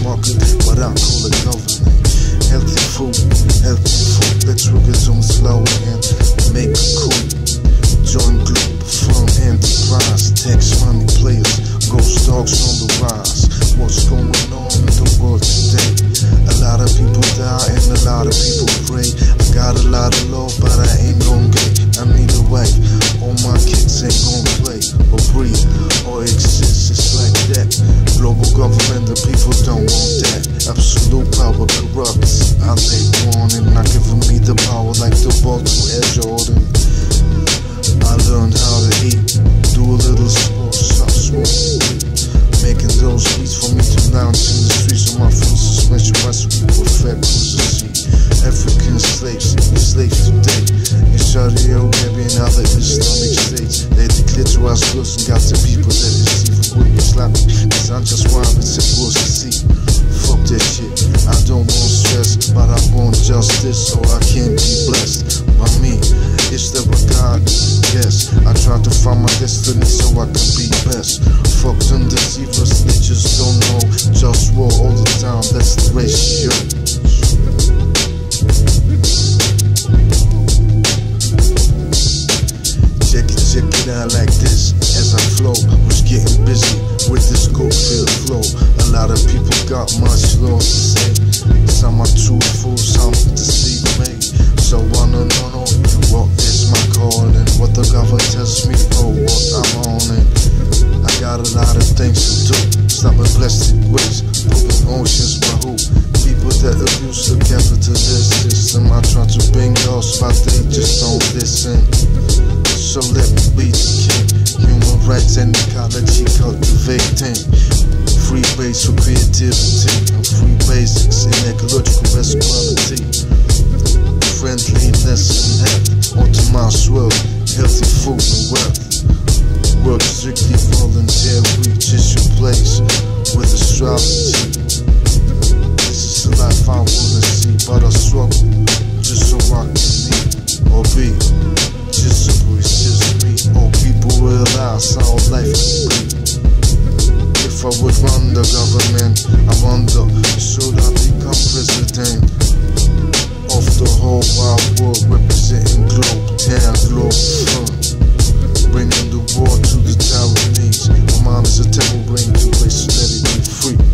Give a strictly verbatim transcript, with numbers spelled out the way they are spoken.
market, what I call a government. Healthy food, healthy food, patriotism slow and make it cool. Join Globalfirm, enterprise, tax money players, GhostDogz on the rise. What's going on in the world today? A lot of people die and a lot of people pray. I got a lot of love, but I ain't gon' get. I need a wife. All my kids ain't gon' play or breathe or exist. It's like that. Global government, the people don't want that. Absolute power corrupts. I lay on and not giving me the power like the ball to Air Jordan. I learned how to eat, do a little sport, stop smoking, making those beats for me to lounge in the streets of my full suspension recipe with fat cruises. African slaves, slaves today in Saudi Arabia and other Islamic states. They declitorize girls and got the people that deceive with Islamic. Cause I'm just wild and supposed to see. Fuck that shit, I don't want stress, but I want justice so I can be blessed by me. Is there a God? Yes, I try to find my destiny so I can be best. Fuck them deceivers, they just don't know. Just war all the time, that's the ratio. Check it, check it out like this. As I flow, was getting busy with this cold-filled flow. A lot of people got much love to say. Some are truthful, some deceive me. So I don't know what is my calling, what the government tells me for what I'm on it. I got a lot of things to do. Stopping plastic waste, putting oceans by who? People that abuse the capitalist system. I try to bring us, but they just don't listen. So let me be the king. Human rights and ecology cultivating. Free base for creativity and free basics in ecological equality. Friendliness and health, automizes wealth, healthy food and wealth. Work strictly voluntary, just your place with astrology. This is the life I wanna see, but I struggle just so I can eat or be. Just so it's just me, or people realize how life can be. If I would run the government, I wonder, should I become president of the whole wide world, representing globe, town, Globalfirm, bringing the war to the Taiwanese. My mind is a temple ring to place, let it be free.